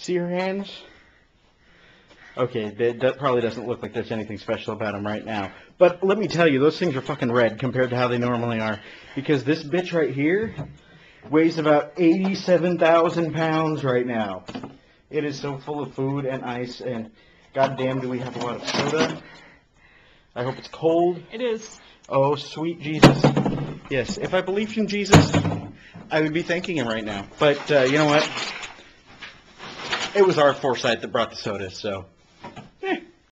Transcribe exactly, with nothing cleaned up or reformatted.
See your hands? Okay, that, that probably doesn't look like there's anything special about them right now. But let me tell you, those things are fucking red compared to how they normally are. Because this bitch right here weighs about eighty-seven thousand pounds right now. It is so full of food and ice, and goddamn do we have a lot of soda. I hope it's cold. It is. Oh, sweet Jesus. Yes, if I believed in Jesus, I would be thanking him right now. But uh, you know what? It was our foresight that brought the soda, so...